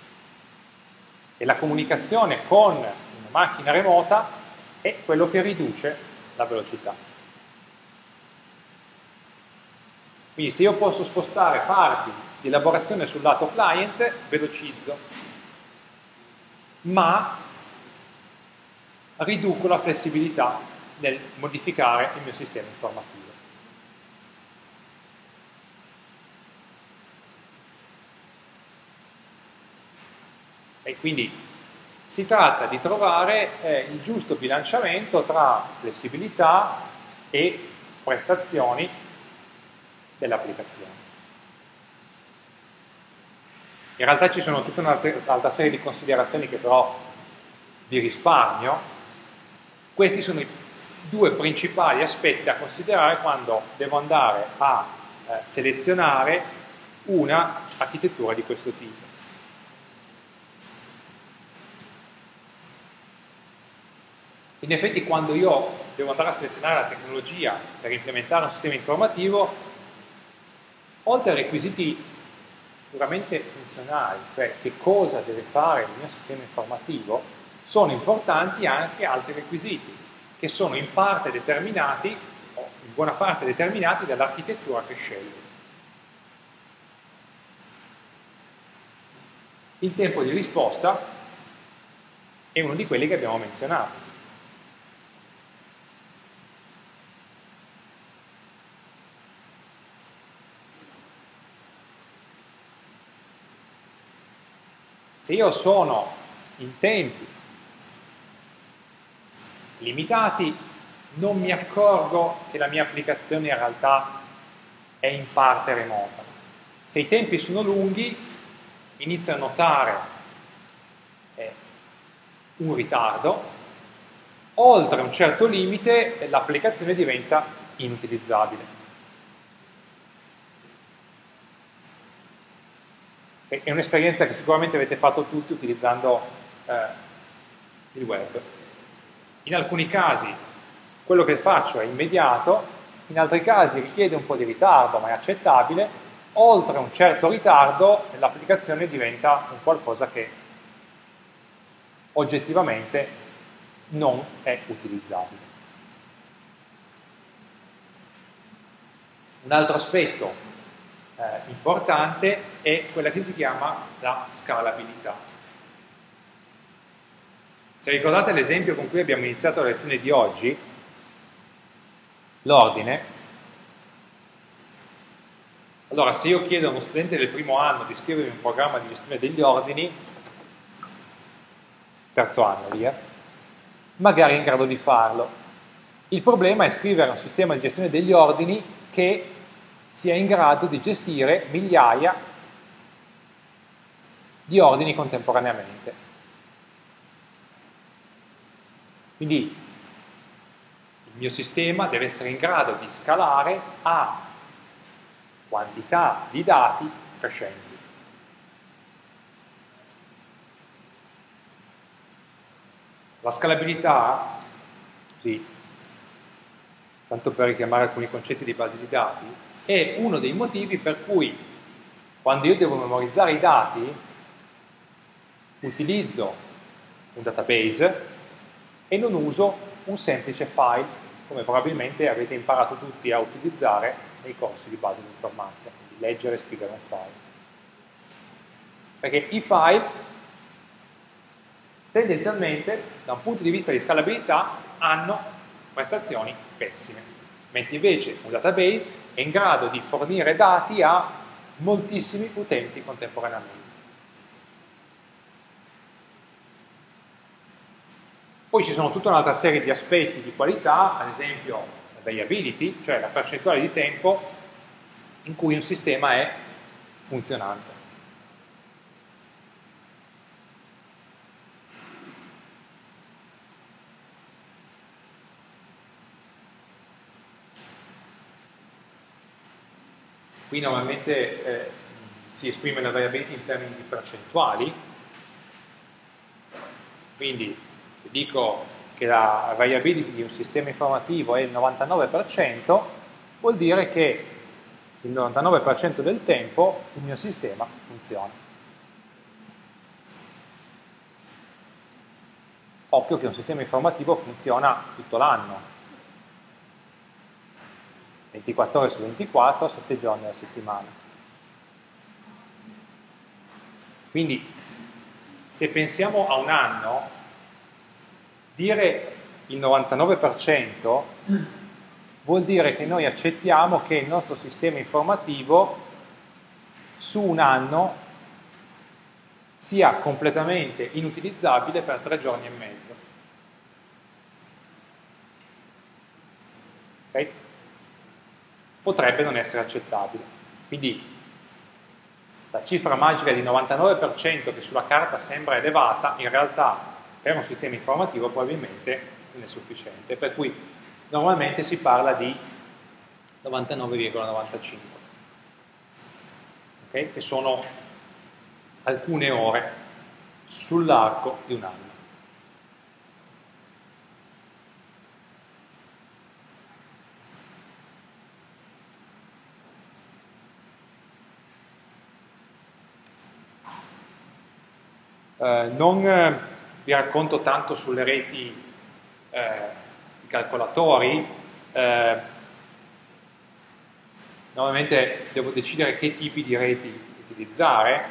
e la comunicazione con una macchina remota è quello che riduce la velocità. Quindi se io posso spostare parti di elaborazione sul lato client, velocizzo, ma riduco la flessibilità nel modificare il mio sistema informativo. E quindi si tratta di trovare il giusto bilanciamento tra flessibilità e prestazioni dell'applicazione. In realtà ci sono tutta un'altra serie di considerazioni che però vi risparmio. Questi sono i due principali aspetti da considerare quando devo andare a selezionare una architettura di questo tipo. In effetti quando io devo andare a selezionare la tecnologia per implementare un sistema informativo, oltre ai requisiti puramente funzionali, cioè che cosa deve fare il mio sistema informativo, sono importanti anche altri requisiti che sono in parte determinati, o in buona parte determinati dall'architettura che scelgo. Il tempo di risposta è uno di quelli che abbiamo menzionato. Se io sono in tempi limitati, non mi accorgo che la mia applicazione in realtà è in parte remota. Se i tempi sono lunghi, inizio a notare un ritardo, oltre un certo limite l'applicazione diventa inutilizzabile. È un'esperienza che sicuramente avete fatto tutti utilizzando il web. In alcuni casi quello che faccio è immediato, in altri casi richiede un po' di ritardo, ma è accettabile. Oltre un certo ritardo l'applicazione diventa un qualcosa che oggettivamente non è utilizzabile. Un altro aspetto importante è quella che si chiama la scalabilità. Se ricordate l'esempio con cui abbiamo iniziato la lezione di oggi, l'ordine, allora se io chiedo a uno studente del primo anno di scrivere un programma di gestione degli ordini, terzo anno lì, magari è in grado di farlo. Il problema è scrivere un sistema di gestione degli ordini che sia in grado di gestire migliaia di ordini contemporaneamente. Quindi il mio sistema deve essere in grado di scalare a quantità di dati crescenti. La scalabilità, sì, tanto per richiamare alcuni concetti di base di dati, è uno dei motivi per cui quando io devo memorizzare i dati utilizzo un database e non uso un semplice file, come probabilmente avete imparato tutti a utilizzare nei corsi di base di informatica, quindi leggere e scrivere un file. Perché i file tendenzialmente, da un punto di vista di scalabilità, hanno prestazioni pessime, mentre invece un database è in grado di fornire dati a moltissimi utenti contemporaneamente. Poi ci sono tutta un'altra serie di aspetti di qualità, ad esempio la variability, cioè la percentuale di tempo in cui un sistema è funzionante. Qui normalmente si esprime la variability in termini di percentuali, quindi se dico che la variability di un sistema informativo è il 99%, vuol dire che il 99% del tempo il mio sistema funziona. Occhio che un sistema informativo funziona tutto l'anno, 24 ore su 24, 7 giorni alla settimana. Quindi, se pensiamo a un anno, dire il 99% vuol dire che noi accettiamo che il nostro sistema informativo su un anno sia completamente inutilizzabile per 3 giorni e mezzo. Ok? Potrebbe non essere accettabile. Quindi la cifra magica di 99% che sulla carta sembra elevata, in realtà per un sistema informativo probabilmente non è sufficiente, per cui normalmente si parla di 99,95, okay? Che sono alcune ore sull'arco di un anno. Non vi racconto tanto sulle reti, i calcolatori, normalmente devo decidere che tipi di reti utilizzare.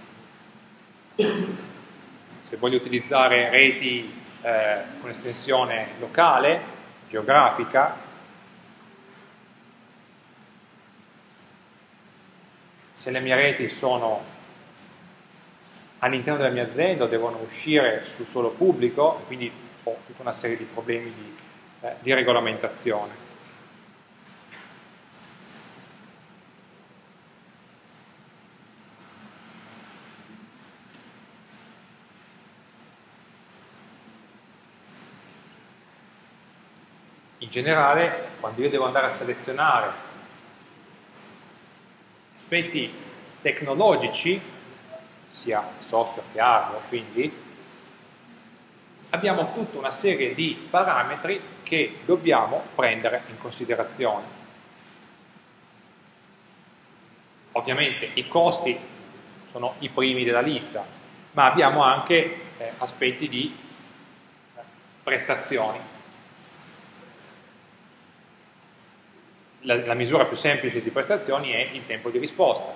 Se voglio utilizzare reti con estensione locale, geografica, se le mie reti sono all'interno della mia azienda o devono uscire sul suolo pubblico, quindi ho tutta una serie di problemi di regolamentazione. In generale, quando io devo andare a selezionare aspetti tecnologici, sia software che hardware, quindi abbiamo tutta una serie di parametri che dobbiamo prendere in considerazione. Ovviamente i costi sono i primi della lista, ma abbiamo anche aspetti di prestazioni. La misura più semplice di prestazioni è il tempo di risposta.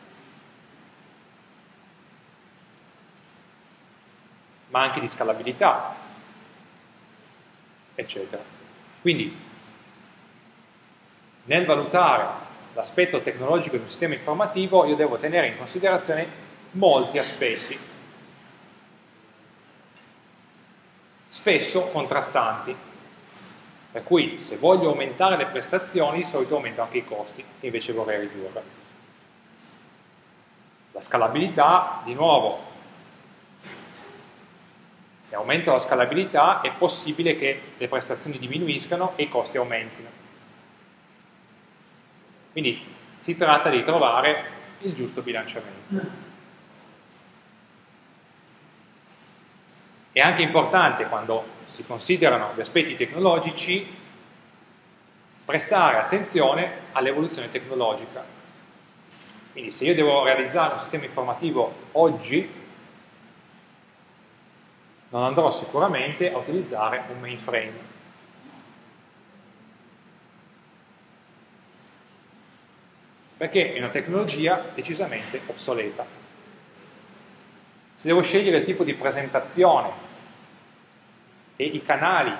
Ma anche di scalabilità, eccetera. Quindi, nel valutare l'aspetto tecnologico di un sistema informativo, io devo tenere in considerazione molti aspetti, spesso contrastanti. Per cui, se voglio aumentare le prestazioni, di solito aumento anche i costi, che invece vorrei ridurre. La scalabilità, di nuovo, se aumento la scalabilità è possibile che le prestazioni diminuiscano e i costi aumentino. Quindi si tratta di trovare il giusto bilanciamento. È anche importante, quando si considerano gli aspetti tecnologici, prestare attenzione all'evoluzione tecnologica. Quindi se io devo realizzare un sistema informativo oggi, non andrò sicuramente a utilizzare un mainframe. Perché è una tecnologia decisamente obsoleta. Se devo scegliere il tipo di presentazione e i canali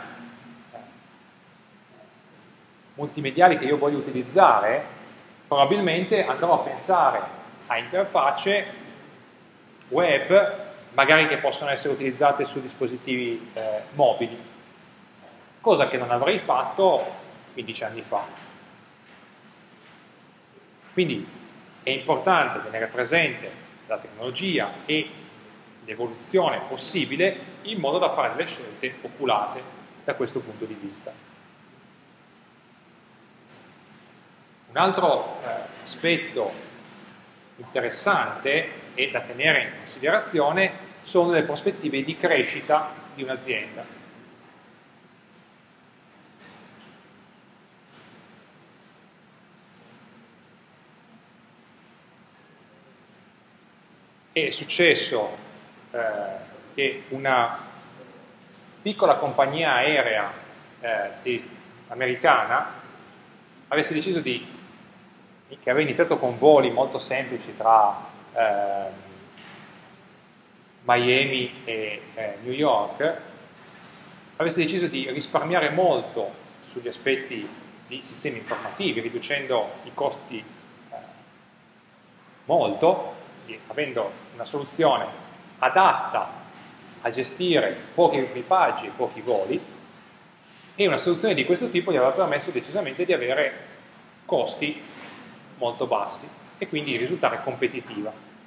multimediali che io voglio utilizzare, probabilmente andrò a pensare a interfacce web, magari che possono essere utilizzate su dispositivi mobili, cosa che non avrei fatto 15 anni fa. Quindi è importante tenere presente la tecnologia e l'evoluzione possibile in modo da fare delle scelte oculate da questo punto di vista. Un altro aspetto interessante e da tenere in considerazione sono le prospettive di crescita di un'azienda. È successo che una piccola compagnia aerea americana avesse deciso che aveva iniziato con voli molto semplici tra Miami e New York, avesse deciso di risparmiare molto sugli aspetti di sistemi informativi, riducendo i costi molto, avendo una soluzione adatta a gestire pochi equipaggi e pochi voli, e una soluzione di questo tipo gli aveva permesso decisamente di avere costi molto bassi e quindi risultare competitiva.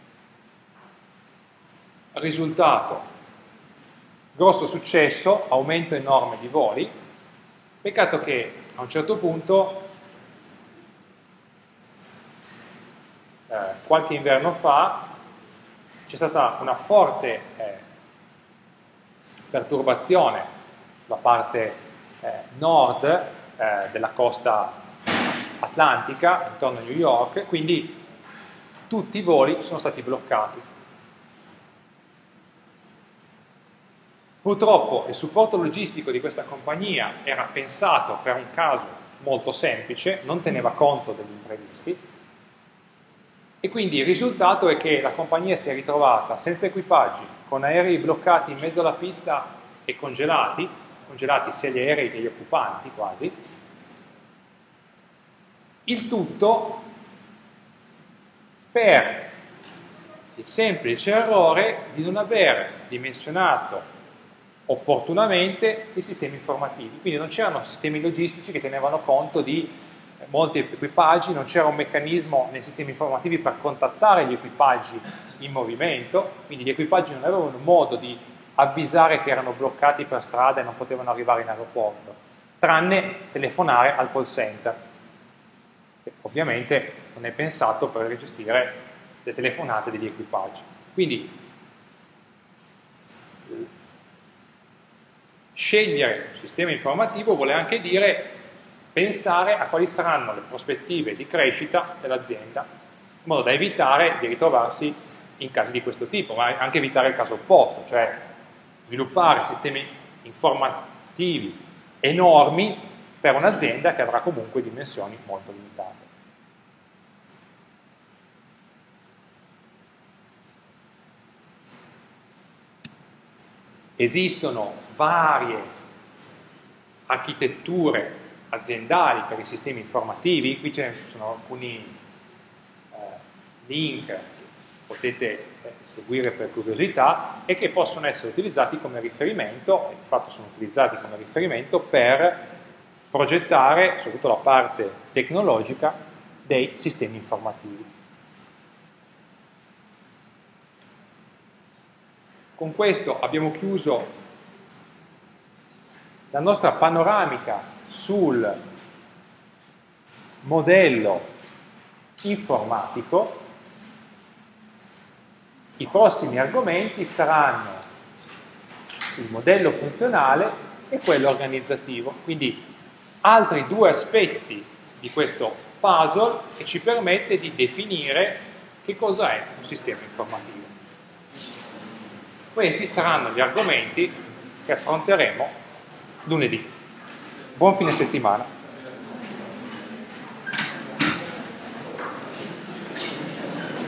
Risultato: grosso successo, aumento enorme di voli, peccato che a un certo punto, qualche inverno fa, c'è stata una forte perturbazione sulla parte nord della costa atlantica, intorno a New York, quindi tutti i voli sono stati bloccati. Purtroppo il supporto logistico di questa compagnia era pensato per un caso molto semplice, non teneva conto degli imprevisti, e quindi il risultato è che la compagnia si è ritrovata senza equipaggi, con aerei bloccati in mezzo alla pista e congelati sia gli aerei che gli occupanti quasi, il tutto per il semplice errore di non aver dimensionato opportunamente i sistemi informativi. Quindi non c'erano sistemi logistici che tenevano conto di molti equipaggi, non c'era un meccanismo nei sistemi informativi per contattare gli equipaggi in movimento, quindi gli equipaggi non avevano modo di avvisare che erano bloccati per strada e non potevano arrivare in aeroporto, tranne telefonare al call center, che ovviamente non è pensato per gestire le telefonate degli equipaggi. Quindi scegliere un sistema informativo vuole anche dire pensare a quali saranno le prospettive di crescita dell'azienda, in modo da evitare di ritrovarsi in casi di questo tipo, ma anche evitare il caso opposto, cioè sviluppare sistemi informativi enormi per un'azienda che avrà comunque dimensioni molto limitate. Esistono varie architetture aziendali per i sistemi informativi, qui ce ne sono alcuni link che potete seguire per curiosità e che possono essere utilizzati come riferimento, e di fatto sono utilizzati come riferimento per progettare, soprattutto la parte tecnologica, dei sistemi informativi. Con questo abbiamo chiuso la nostra panoramica sul modello informatico. I prossimi argomenti saranno il modello funzionale e quello organizzativo, quindi altri due aspetti di questo puzzle che ci permette di definire che cosa è un sistema informativo. Questi saranno gli argomenti che affronteremo lunedì. Buon fine settimana.